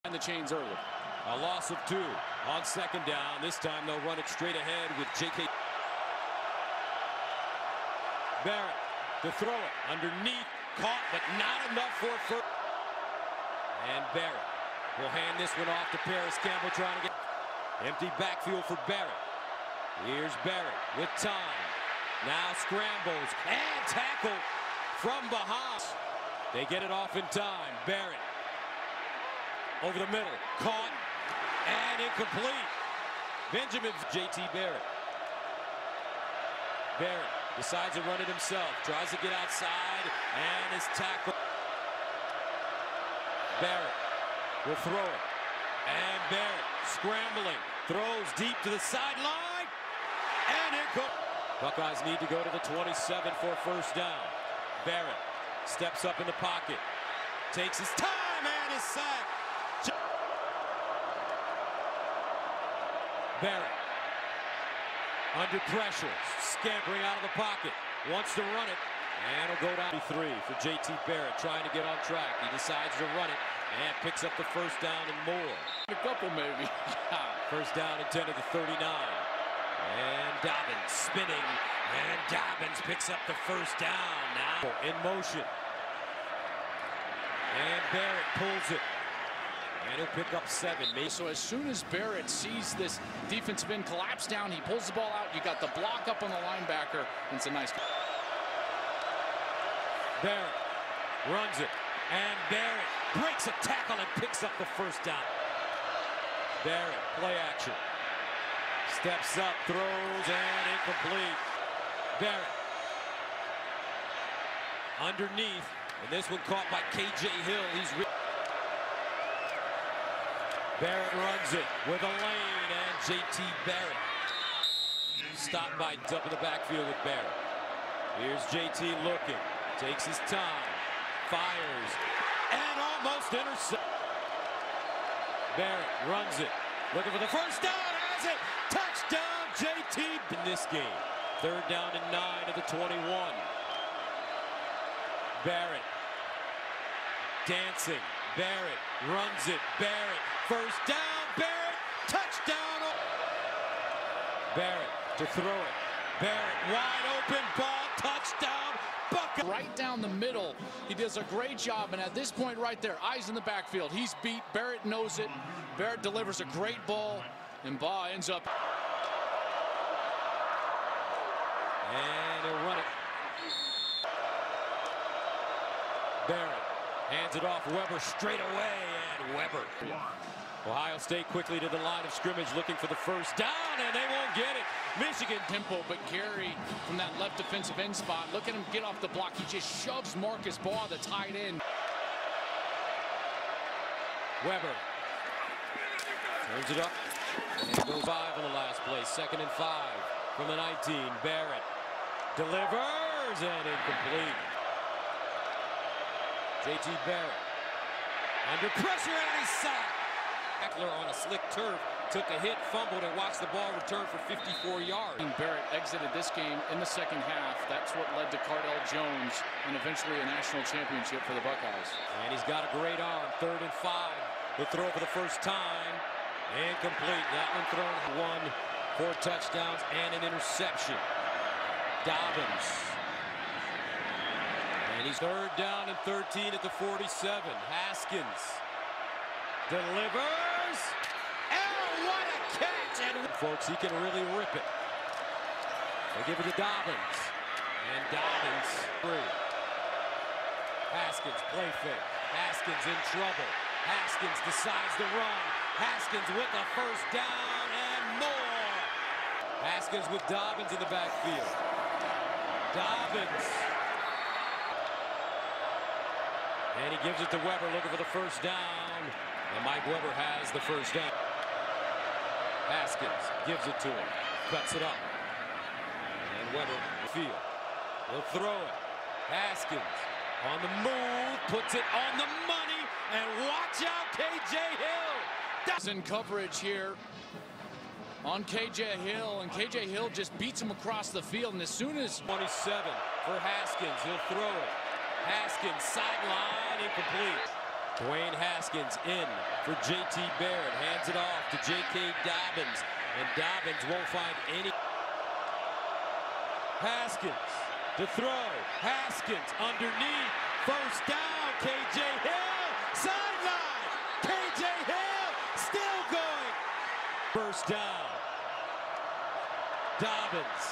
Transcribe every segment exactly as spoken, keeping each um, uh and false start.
And the chains early. A loss of two on second down. This time they'll run it straight ahead with J K. Barrett to throw it underneath, caught, but not enough for first. And Barrett will hand this one off to Paris Campbell, trying to get empty backfield for Barrett. Here's Barrett with time. Now scrambles and tackle from behind. They get it off in time. Barrett over the middle, caught and incomplete. Benjamin J T Barrett. Barrett decides to run it himself, tries to get outside and is tackled. Barrett will throw it, and Barrett scrambling, throws deep to the sideline, and incomplete. Buckeyes need to go to the twenty-seven for a first down. Barrett steps up in the pocket, takes his time and is sacked. Barrett under pressure, scampering out of the pocket, wants to run it, and it'll go down to three for J T Barrett, trying to get on track. He decides to run it and picks up the first down and more. A couple maybe. First down and ten at the thirty-nine. And Dobbins spinning, and Dobbins picks up the first down now in motion. And Barrett pulls it. And he'll pick up seven. So as soon as Barrett sees this defensive end collapse down, he pulls the ball out. You got the block up on the linebacker. It's a nice. Barrett runs it, and Barrett breaks a tackle and picks up the first down. Barrett, play action. Steps up, throws, and incomplete. Barrett underneath, and this one caught by K J Hill. He's Barrett runs it with a lane, and J T Barrett stopped by up in the backfield with Barrett. Here's J T looking, takes his time, fires, and almost intercepts. Barrett runs it, looking for the first down, has it, touchdown J T in this game. Third down and nine at the twenty-one. Barrett dancing, Barrett runs it, Barrett. First down, Barrett, touchdown. Barrett to throw it. Barrett wide open, ball, touchdown, Buckeye. Right down the middle, he does a great job, and at this point right there, eyes in the backfield. He's beat, Barrett knows it. Barrett delivers a great ball, and Baugh ends up. And he'll run it. Barrett hands it off Weber straight away, and Weber. Ohio State quickly to the line of scrimmage, looking for the first down, and they won't get it. Michigan tempo, but Gary from that left defensive end spot. Look at him get off the block. He just shoves Marcus Baugh, the tight end. Weber turns it up and goes five on the last play. Second and five from the nineteen. Barrett delivers and incomplete. J T Barrett under pressure, and he's sacked. Eckler on a slick turf took a hit, fumbled, and watched the ball return for fifty-four yards. Barrett exited this game in the second half. That's what led to Cardell Jones and eventually a national championship for the Buckeyes. And he's got a great arm. Third and five. The throw for the first time. Incomplete. That one thrown. One, four touchdowns and an interception. Dobbins. And he's third down and thirteen at the forty-seven. Haskins delivers. And what a catch! And folks, he can really rip it. They give it to Dobbins. And Dobbins free. Haskins play fake. Haskins in trouble. Haskins decides to run. Haskins with the first down and more. Haskins with Dobbins in the backfield. Dobbins. And he gives it to Weber, looking for the first down. And Mike Weber has the first down. Haskins gives it to him. Cuts it up. And Weber field. He'll throw it. Haskins on the move. Puts it on the money. And watch out, K J Hill. That's in coverage here on K J Hill. And K J Hill just beats him across the field. And as soon as twenty-seven for Haskins, he'll throw it. Haskins sideline, incomplete. Dwayne Haskins in for J T Barrett. Hands it off to J K Dobbins. And Dobbins won't find any. Haskins to throw. Haskins underneath. First down. K J Hill. Sideline. K J Hill still going. First down. Dobbins.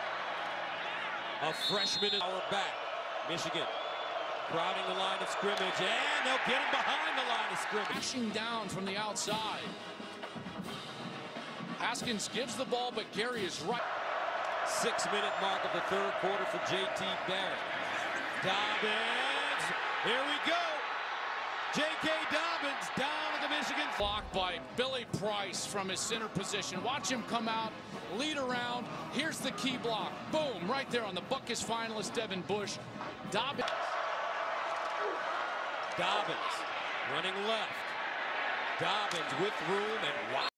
A freshman is our back. Michigan crowding the line of scrimmage, and they'll get him behind the line of scrimmage. Crashing down from the outside. Haskins gives the ball, but Gary is right. Six-minute mark of the third quarter for J T Barrett. Dobbins, here we go. J K Dobbins down to the Michigan. Blocked by Billy Price from his center position. Watch him come out, lead around. Here's the key block. Boom, right there on the Buckus finalist, Devin Bush. Dobbins. Dobbins running left. Dobbins with room and wow.